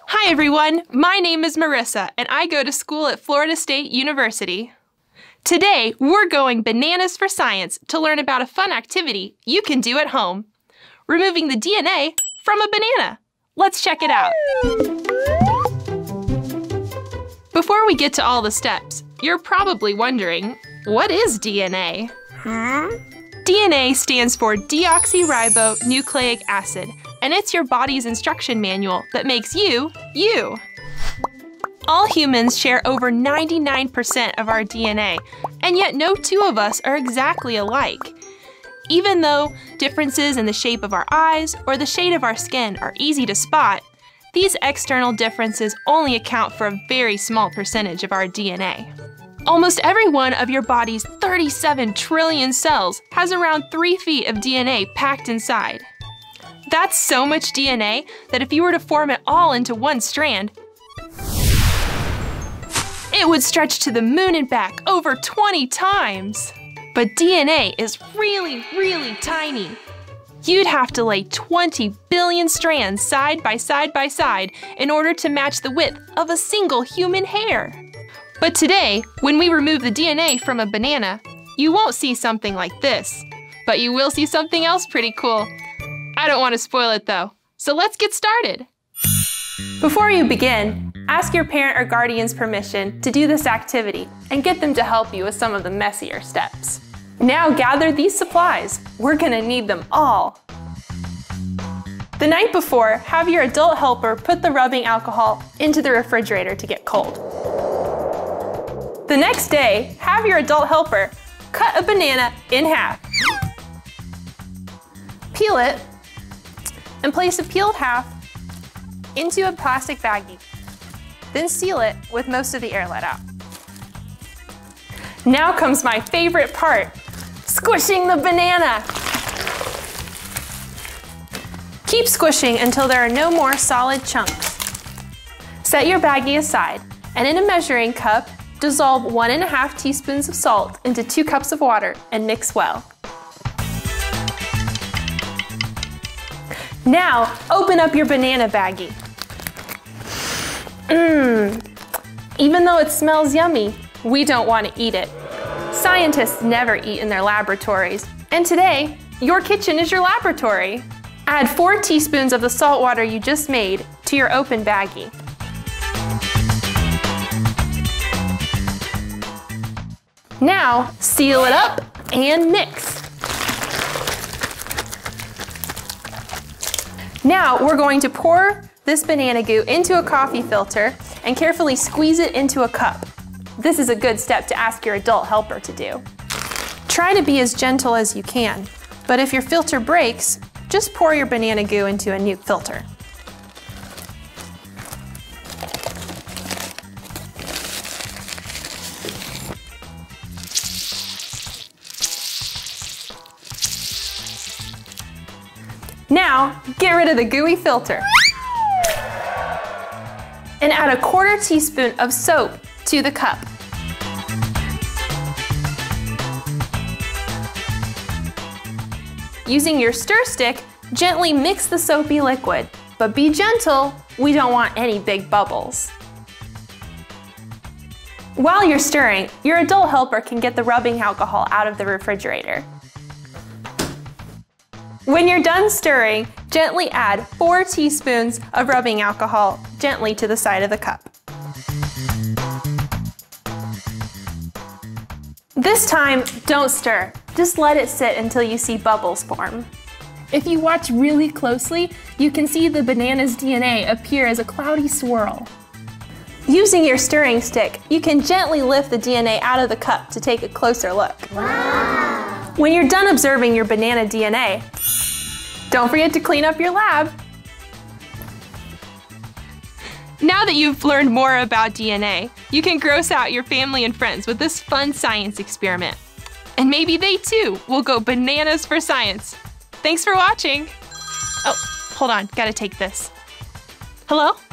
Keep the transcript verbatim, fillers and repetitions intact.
Hi everyone, my name is Marissa and I go to school at Florida State University. Today, we're going bananas for science to learn about a fun activity you can do at home. Removing the D N A from a banana. Let's check it out. Before we get to all the steps, you're probably wondering, what is D N A? Huh? D N A stands for deoxyribonucleic acid, and it's your body's instruction manual that makes you, you. All humans share over ninety-nine percent of our D N A, and yet no two of us are exactly alike. Even though differences in the shape of our eyes or the shade of our skin are easy to spot, these external differences only account for a very small percentage of our D N A. Almost every one of your body's thirty-seven trillion cells has around three feet of D N A packed inside. That's so much D N A that if you were to form it all into one strand, it would stretch to the moon and back over twenty times. But D N A is really, really tiny. You'd have to lay twenty billion strands side by side by side in order to match the width of a single human hair. But today, when we remove the D N A from a banana, you won't see something like this. But you will see something else pretty cool. I don't want to spoil it though, so let's get started. Before you begin, ask your parent or guardian's permission to do this activity and get them to help you with some of the messier steps. Now gather these supplies. We're gonna need them all. The night before, have your adult helper put the rubbing alcohol into the refrigerator to get cold. The next day, have your adult helper cut a banana in half. Peel it and place a peeled half into a plastic baggie. Then seal it with most of the air let out. Now comes my favorite part, squishing the banana. Keep squishing until there are no more solid chunks. Set your baggie aside, and in a measuring cup, dissolve one and a half teaspoons of salt into two cups of water and mix well. Now, open up your banana baggie. Mmm, even though it smells yummy, we don't want to eat it. Scientists never eat in their laboratories, and today, your kitchen is your laboratory. Add four teaspoons of the salt water you just made to your open baggie. Now, seal it up and mix. Now, we're going to pour this banana goo into a coffee filter and carefully squeeze it into a cup. This is a good step to ask your adult helper to do. Try to be as gentle as you can, but if your filter breaks, just pour your banana goo into a new filter. Now, get rid of the gooey filter. And add a quarter teaspoon of soap to the cup. Using your stir stick, gently mix the soapy liquid, but be gentle, we don't want any big bubbles. While you're stirring, your adult helper can get the rubbing alcohol out of the refrigerator. When you're done stirring, gently add four teaspoons of rubbing alcohol gently to the side of the cup. This time, don't stir. Just let it sit until you see bubbles form. If you watch really closely, you can see the banana's D N A appear as a cloudy swirl. Using your stirring stick, you can gently lift the D N A out of the cup to take a closer look. Wow! When you're done observing your banana D N A, don't forget to clean up your lab. Now that you've learned more about D N A, you can gross out your family and friends with this fun science experiment. And maybe they too will go bananas for science. Thanks for watching. Oh, hold on, gotta take this. Hello?